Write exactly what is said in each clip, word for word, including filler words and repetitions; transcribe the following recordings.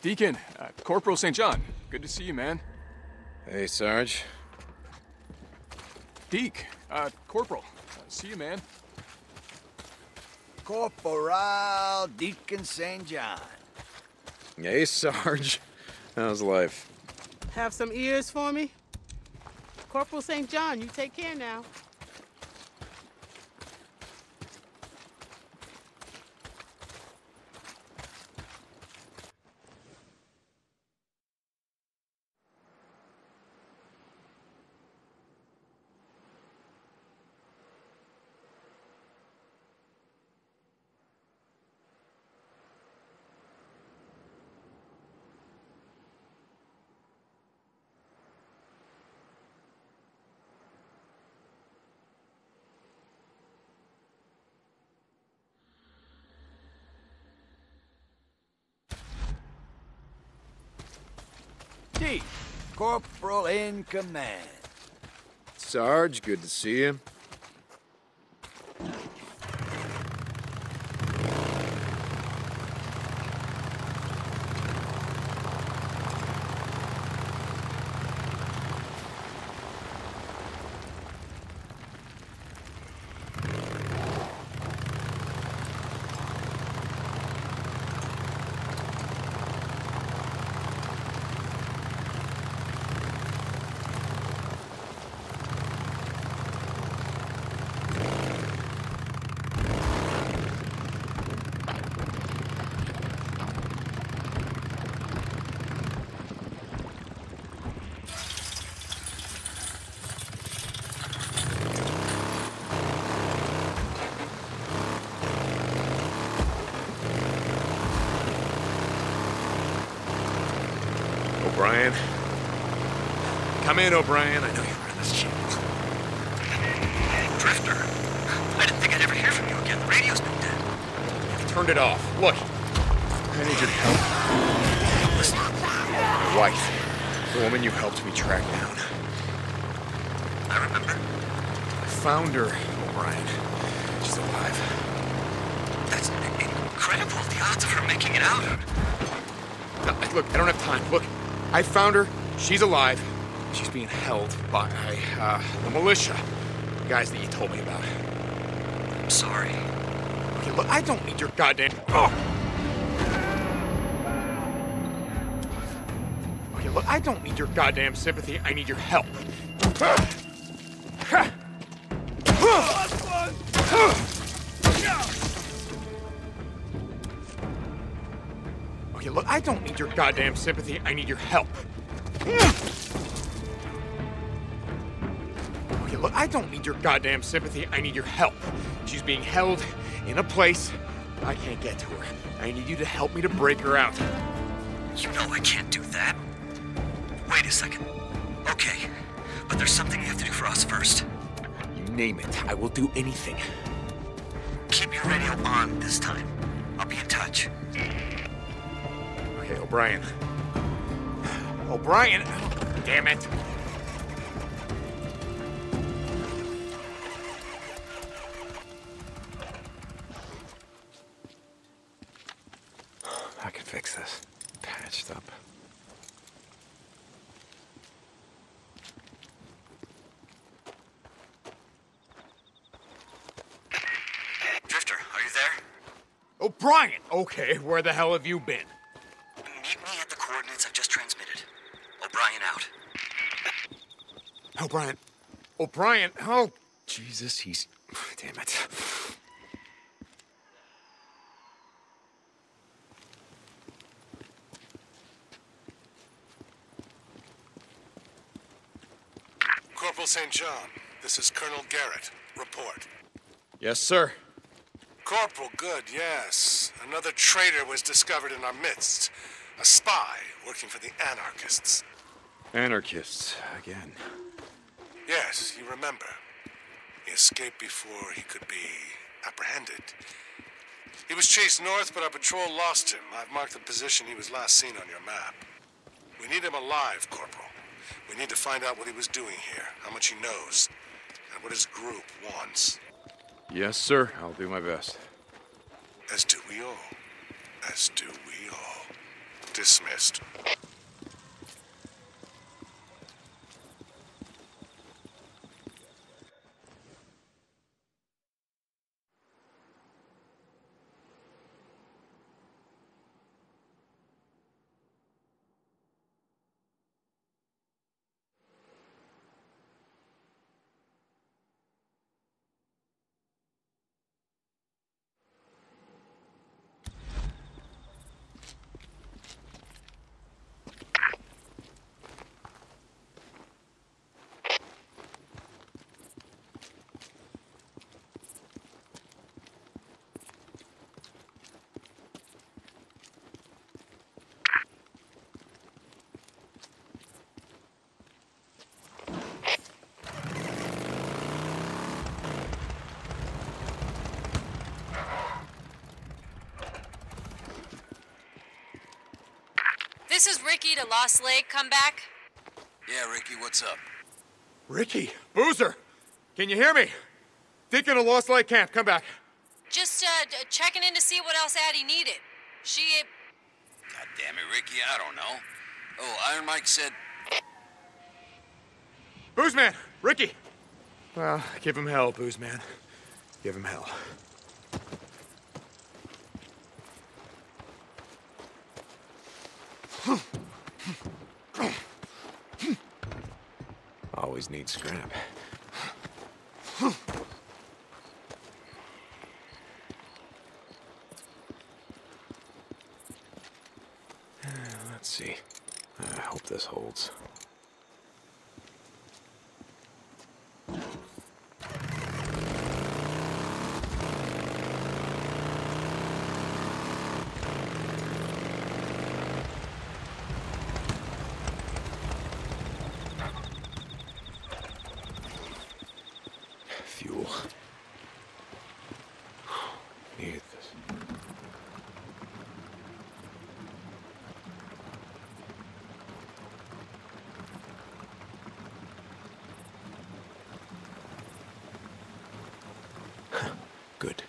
Deacon, uh, Corporal Saint John. Good to see you, man. Hey, Sarge. Deke, uh, Corporal. Uh, see you, man. Corporal Deacon Saint John. Hey, Sarge. How's life? Have some ears for me? Corporal Saint John, you take care now. Deke, Corporal in command. Sarge, good to see you. O'Brien. Come in, O'Brien. I know you were in this channel. Drifter, I didn't think I'd ever hear from you again. The radio's been dead. I turned it off. Look, I need your help. Listen, My wife, the woman you helped me track down. I remember. I found her, O'Brien. She's alive. That's incredible. The odds of her making it out. No, look, I don't have time. Look, I found her. She's alive. She's being held by uh, the militia. The guys that you told me about. I'm sorry. Okay, look, I don't need your goddamn... Oh! Okay, look, I don't need your goddamn sympathy. I need your help. Okay, look, I don't need your goddamn sympathy. I need your help. Okay, look, I don't need your goddamn sympathy. I need your help. She's being held in a place I can't get to her. I need you to help me to break her out. You know I can't do that. Wait a second. Okay, but there's something you have to do for us first. You name it. I will do anything. Keep your radio on this time. I'll be in touch. Okay, O'Brien. O'Brien! Damn it! I can fix this. Patched up. Drifter, are you there? O'Brien! Okay, where the hell have you been? Meet me at the coordinates I've just transmitted. O'Brien out. O'Brien. O'Brien. Oh, Jesus, he's... Damn it. Corporal Saint John, this is Colonel Garrett. Report. Yes, sir. Corporal, good, yes. Another traitor was discovered in our midst. A spy working for the Anarchists. Anarchists, again. Yes, you remember. He escaped before he could be apprehended. He was chased north, but our patrol lost him. I've marked the position he was last seen on your map. We need him alive, Corporal. We need to find out what he was doing here, how much he knows, and what his group wants. Yes, sir. I'll do my best. As do we all. As do we all. Dismissed. This is Ricky to Lost Lake. Come back. Yeah, Ricky, what's up? Ricky, Boozer, can you hear me? Deacon of Lost Lake Camp, come back. Just uh, d- checking in to see what else Addie needed. She... God damn it, Ricky, I don't know. Oh, Iron Mike said... Boozman, Ricky. Well, give him hell, Boozman. Give him hell. Always need scrap. Let's see. I hope this holds. Fuel. Needed this. Good.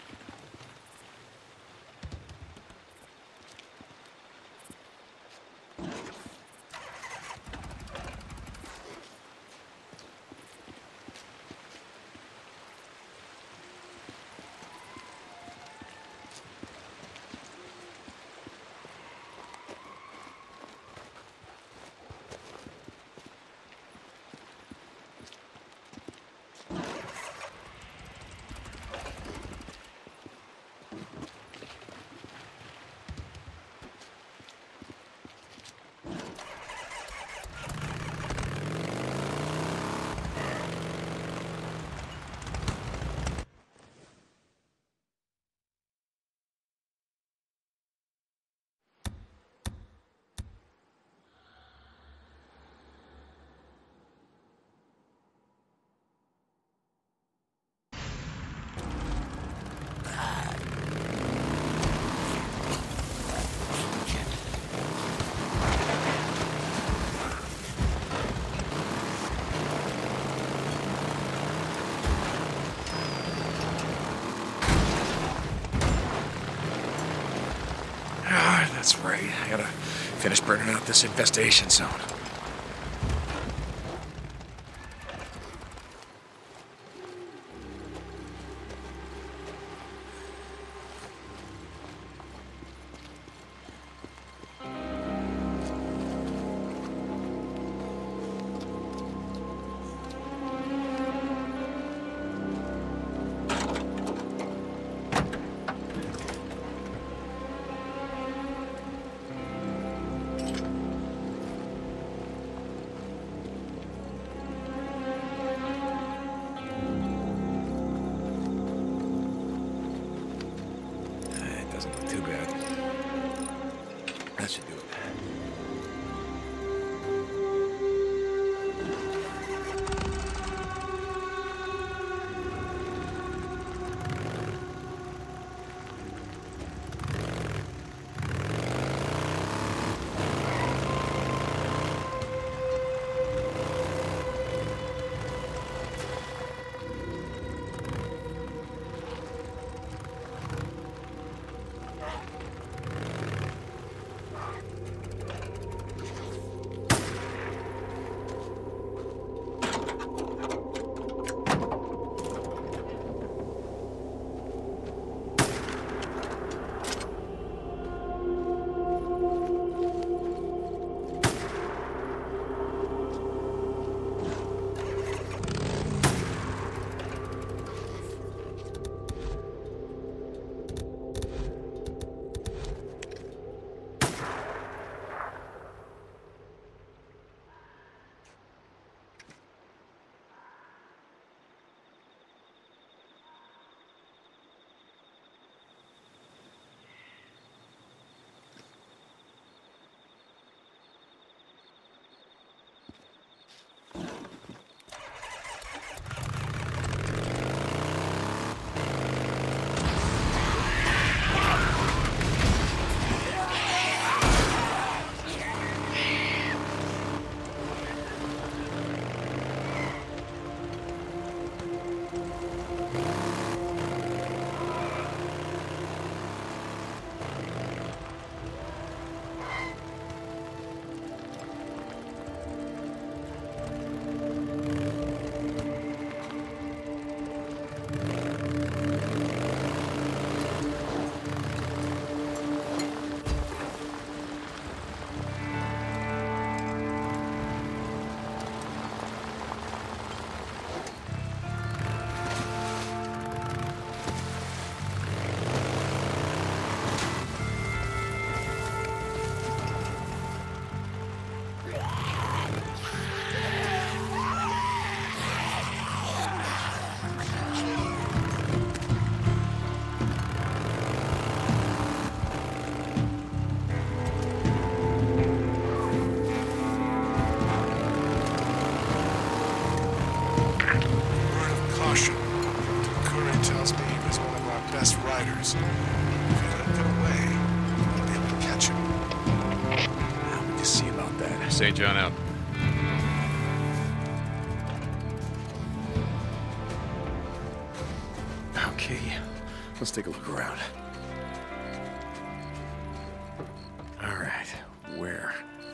Ah, that's right. I gotta finish burning out this infestation zone. Word of caution. Captain Curry tells me he was one of our best riders. If you let him get away, you won't be able to catch him. How would you see about that? Saint John out. Okay, let's take a look around. All right, where?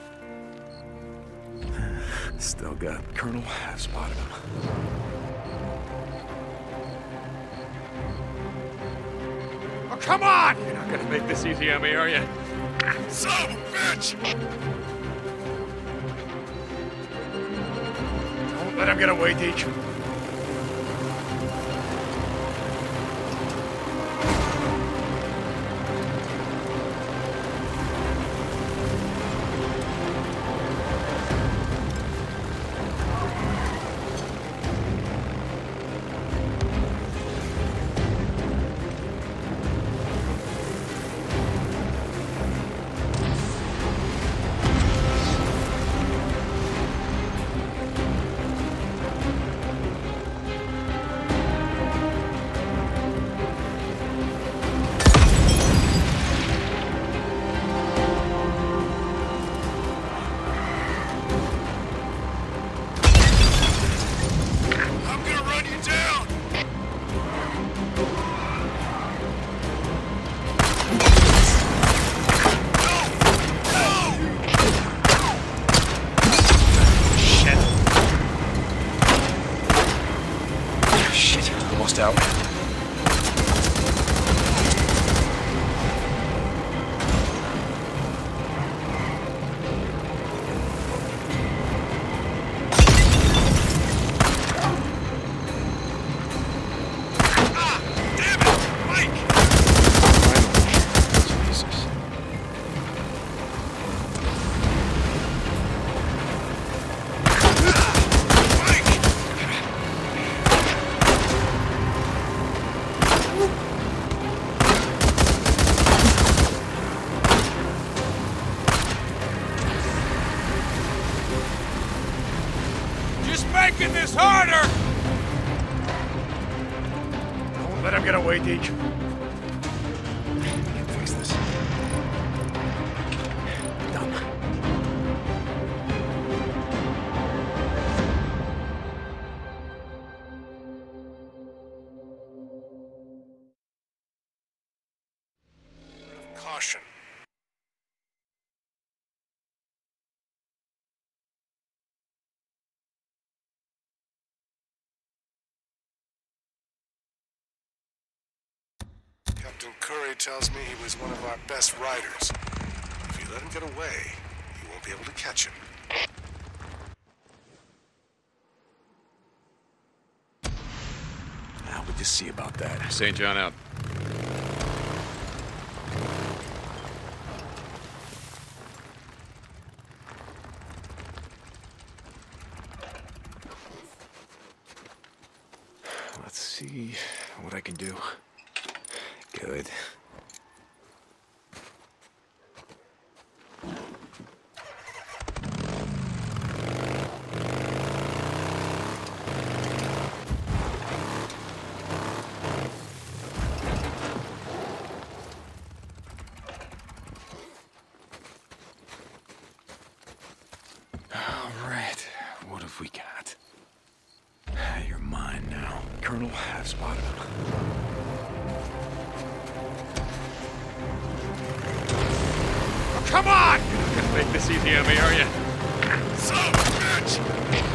Still got Colonel. I've spotted him. Oh, come on! You're not gonna make this easy on me, are you? Son of a bitch! Don't let him get away, Deacon. Out. Making this harder! Don't let him get away, Deacon. Can't fix this. Done. Caution. Captain Curry tells me he was one of our best riders. If you let him get away, you won't be able to catch him. How would you see about that? Saint John out. Let's see what I can do. Good. All right, what have we got? You're mine now. Colonel, I've spotted him. Come on! You're not gonna make this easy on me, are you? Son of a bitch!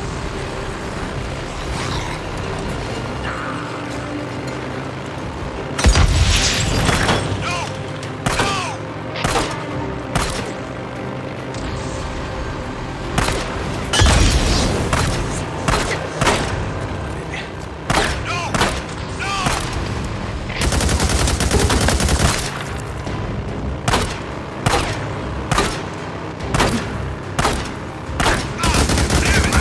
Damn it!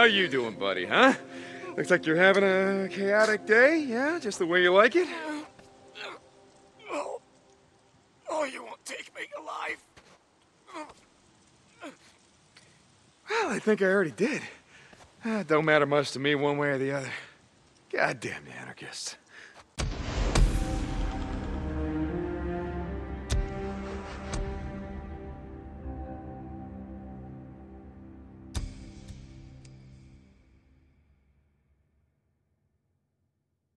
you doing, buddy, huh? Looks like you're having a chaotic day, yeah? Just the way you like it? Oh, oh, you won't take me alive. Well, I think I already did. Uh, don't matter much to me one way or the other. Goddamn the anarchists.